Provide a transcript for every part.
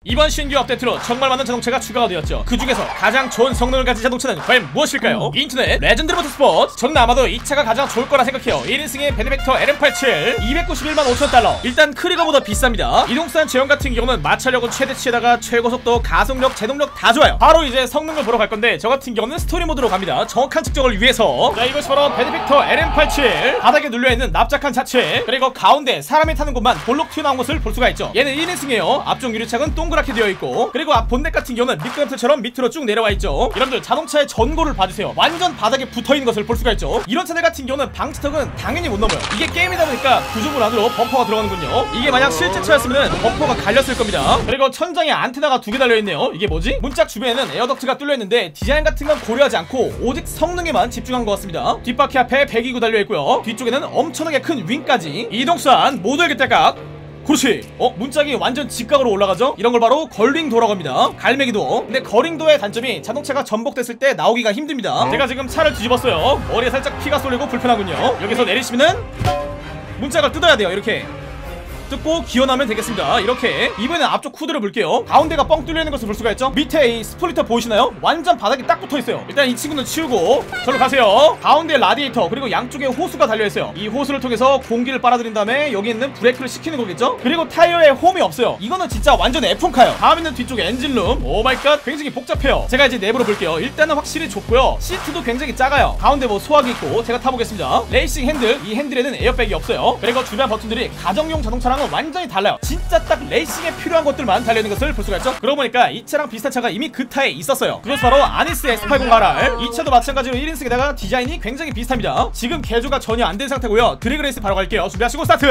이번 신규 업데이트로 정말 많은 자동차가 추가가 되었죠. 그 중에서 가장 좋은 성능을 가진 자동차는 과연 무엇일까요? 인터넷 레전드 모터스포츠. 저는 아마도 이 차가 가장 좋을 거라 생각해요. 1인승의 베네벡터 LM87 291만 5천 달러. 일단 크리거보다 비쌉니다. 이동산 제형 같은 경우는 마찰력은 최대치에다가 최고속도, 가속력, 제동력 다 좋아요. 바로 이제 성능을 보러 갈 건데 저 같은 경우는 스토리 모드로 갑니다. 정확한 측정을 위해서. 자, 이것이 바로 베네벡터 LM87. 바닥에 눌려있는 납작한 자체, 그리고 가운데 사람이 타는 곳만 볼록 튀어나온 것을 볼 수가 있죠. 얘는 1인승이에요. 앞쪽 유리창은 동그랗게 되어 있고, 그리고 앞 본넷 같은 경우는 미끄럼틀처럼 밑으로 쭉 내려와 있죠. 여러분들 자동차의 전고를 봐주세요. 완전 바닥에 붙어있는 것을 볼 수가 있죠. 이런 차들 같은 경우는 방지턱은 당연히 못 넘어요. 이게 게임이다 보니까 구조물 안으로 범퍼가 들어가는군요. 이게 만약 실제 차였으면 범퍼가 갈렸을 겁니다. 그리고 천장에 안테나가 2개 달려있네요. 이게 뭐지? 문짝 주변에는 에어덕트가 뚫려있는데 디자인 같은 건 고려하지 않고 오직 성능에만 집중한 것 같습니다. 뒷바퀴 앞에 배기구 달려있고요. 뒤쪽에는 엄청나게 큰 윙까지. 이동수단 모두에게 딸깍. 그렇지. 문짝이 완전 직각으로 올라가죠? 이런 걸 바로 걸링도라고 합니다. 갈매기도. 근데 걸링도의 단점이 자동차가 전복됐을 때 나오기가 힘듭니다. 제가 지금 차를 뒤집었어요. 머리에 살짝 피가 쏠리고 불편하군요. 여기서 내리시면은 문짝을 뜯어야 돼요. 이렇게 뜯고 기어나면 되겠습니다. 이렇게. 이번에는 앞쪽 후드를 볼게요. 가운데가 뻥 뚫려있는 것을 볼 수가 있죠. 밑에 이 스플리터 보이시나요? 완전 바닥이 딱 붙어있어요. 일단 이 친구는 치우고 저로 가세요. 가운데 라디에이터, 그리고 양쪽에 호수가 달려있어요. 이 호수를 통해서 공기를 빨아들인 다음에 여기 있는 브레이크를 시키는 거겠죠. 그리고 타이어에 홈이 없어요. 이거는 진짜 완전 F1카요. 다음 있는 뒤쪽에 엔진룸. 오마이갓, 굉장히 복잡해요. 제가 이제 내부로 볼게요. 일단은 확실히 좁고요. 시트도 굉장히 작아요. 가운데 뭐 소화기 있고. 제가 타보겠습니다. 레이싱 핸들. 이 핸들에는 에어백이 없어요. 그리고 주변 버튼들이 가정용 자동차랑 완전히 달라요. 진짜 딱 레이싱에 필요한 것들만 달려있는 것을 볼 수가 있죠. 그러고 보니까 이 차랑 비슷한 차가 이미 그 타에 있었어요. 그것이 바로 아니스 S80RR. 이 차도 마찬가지로 1인승에다가 디자인이 굉장히 비슷합니다. 지금 개조가 전혀 안 된 상태고요. 드래그 레이스 바로 갈게요. 준비하시고 스타트.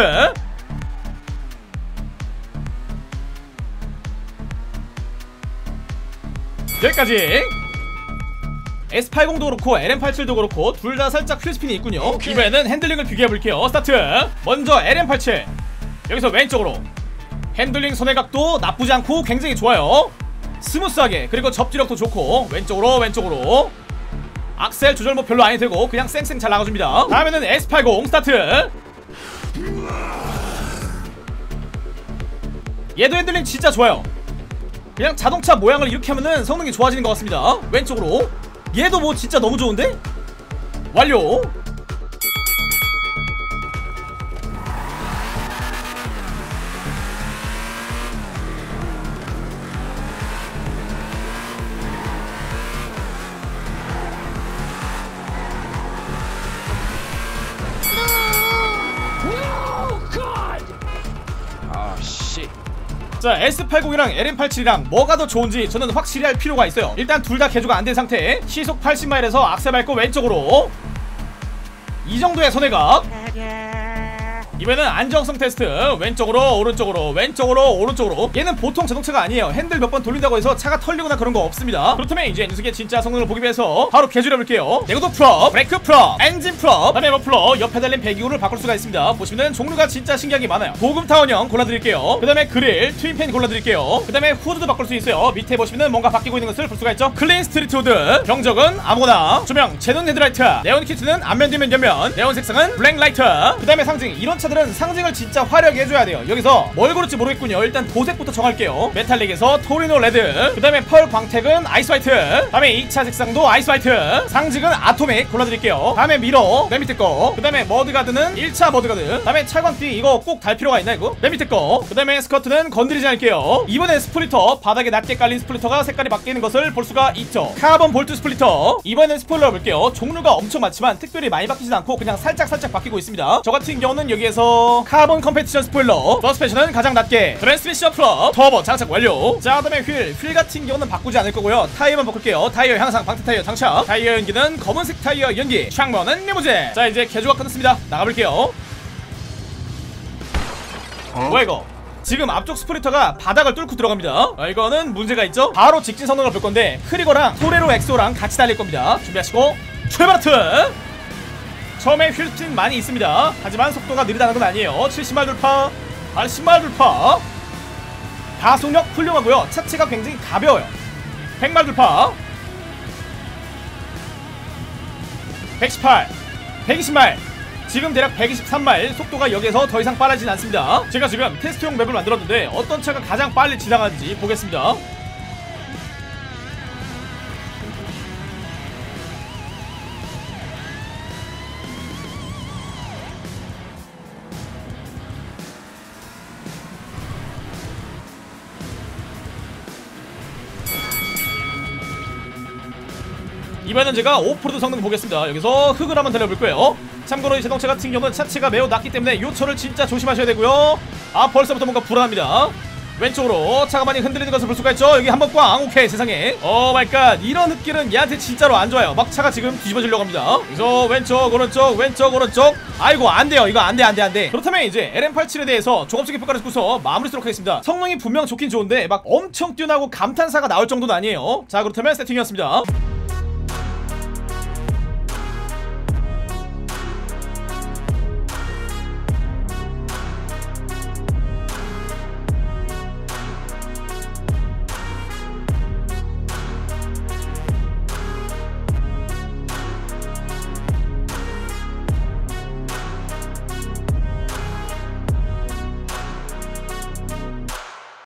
여기까지. S80도 그렇고 LM87도 그렇고 둘 다 살짝 휠스핀이 있군요. 이번에는 핸들링을 비교해볼게요. 스타트. 먼저 LM87. 여기서 왼쪽으로. 핸들링 손해각도 나쁘지 않고 굉장히 좋아요. 스무스하게. 그리고 접지력도 좋고. 왼쪽으로. 악셀 조절 뭐 별로 안 해도 되고 그냥 쌩쌩 잘 나가줍니다. 다음에는 S80 스타트. 얘도 핸들링 진짜 좋아요. 그냥 자동차 모양을 이렇게 하면은 성능이 좋아지는 것 같습니다. 왼쪽으로. 얘도 뭐 진짜 너무 좋은데? 완료. 자, S80이랑 LM87이랑 뭐가 더 좋은지 저는 확실히 할 필요가 있어요. 일단 둘 다 개조가 안 된 상태. 시속 80마일에서 악셀 밟고 왼쪽으로. 이 정도의 손해각. 이번에는 안정성 테스트. 왼쪽으로 오른쪽으로. 얘는 보통 자동차가 아니에요. 핸들 몇 번 돌린다고 해서 차가 털리거나 그런 거 없습니다. 그렇다면 이제 녀석의 진짜 성능을 보기 위해서 바로 개조해볼게요. 내구도 풀업, 브레이크 풀업, 엔진 풀업, 그다음에 머플러, 옆에 달린 배기구를 바꿀 수가 있습니다. 보시면은 종류가 진짜 신기하게 많아요. 고급 타원형 골라드릴게요. 그 다음에 그릴, 트윈팬 골라드릴게요. 그 다음에 후드도 바꿀 수 있어요. 밑에 보시면은 뭔가 바뀌고 있는 것을 볼 수가 있죠. 클린 스트리트 후드. 경적은 아무거나. 조명, 제논 헤드라이트. 네온 키트는 앞면 뒤면 옆면. 네온 색상은 블랙 라이트. 그 다음에 상징. 이런 차들은 상징을 진짜 화려하게 해줘야 돼요. 여기서 뭘 고를지 모르겠군요. 일단 도색부터 정할게요. 메탈릭에서 토리노 레드. 그 다음에 펄 광택은 아이스 화이트. 다음에 2차 색상도 아이스 화이트. 상징은 아토믹 골라드릴게요. 다음에 미러 맨 밑에 거. 그 다음에 머드가드는 1차 머드가드. 다음에 차광띠 이거 꼭 달 필요가 있나 이거? 맨 밑에 거. 그 다음에 스커트는 건드리지 않을게요. 이번엔 스플리터. 바닥에 낮게 깔린 스플리터가 색깔이 바뀌는 것을 볼 수가 있죠. 카본 볼트 스플리터. 이번엔 스포일러 볼게요. 종류가 엄청 많지만 특별히 많이 바뀌진 않고 그냥 살짝 바뀌고 있습니다. 저 같은 경우는 여기에서 카본 컴페티션 스포일러. 서스펜션은 가장 낮게. 트랜스미션 풀업. 터보 장착 완료. 자, 그다음에 휠 같은 경우는 바꾸지 않을 거고요. 타이어만 바꿀게요. 타이어 향상, 방태 타이어 장착. 타이어 연기는 검은색 타이어 연기. 창문은 리무진. 자, 이제 개조가 끝났습니다. 나가볼게요. 뭐야 이거? 지금 앞쪽 스플리터가 바닥을 뚫고 들어갑니다. 이거는 문제가 있죠? 바로 직진 성능을 볼 건데 크리거랑 토레로 엑소랑 같이 달릴 겁니다. 준비하시고 출발 하트! 처음에 휠스핀 많이 있습니다. 하지만 속도가 느리다는 건 아니에요. 70마일 돌파, 80마일 돌파. 가속력 훌륭하고요. 차체가 굉장히 가벼워요. 100마일 돌파, 118, 120마일, 지금 대략 123마일, 속도가 여기에서 더 이상 빠르진 않습니다. 제가 지금 테스트용 맵을 만들었는데 어떤 차가 가장 빨리 지나가는지 보겠습니다. 이번엔 제가 오프로드 성능 보겠습니다. 여기서 흙을 한번 달려볼 거예요. 참고로 이 자동차 같은 경우는 차체가 매우 낮기 때문에 요철을 진짜 조심하셔야 되고요. 아, 벌써부터 뭔가 불안합니다. 왼쪽으로 차가 많이 흔들리는 것을 볼 수가 있죠. 여기 한번 꽝. 오케이, 세상에. 오 마이 갓, 이런 흙길은 얘한테 진짜로 안 좋아요. 막 차가 지금 뒤집어지려고 합니다. 그래서 왼쪽 오른쪽 왼쪽 오른쪽. 아이고, 안 돼요. 이거 안 돼. 그렇다면 이제 LM87에 대해서 종합적인 평가를 듣고서 마무리 쓰도록 하겠습니다. 성능이 분명 좋긴 좋은데 막 엄청 뛰어나고 감탄사가 나올 정도는 아니에요. 자, 그렇다면 세팅이었습니다.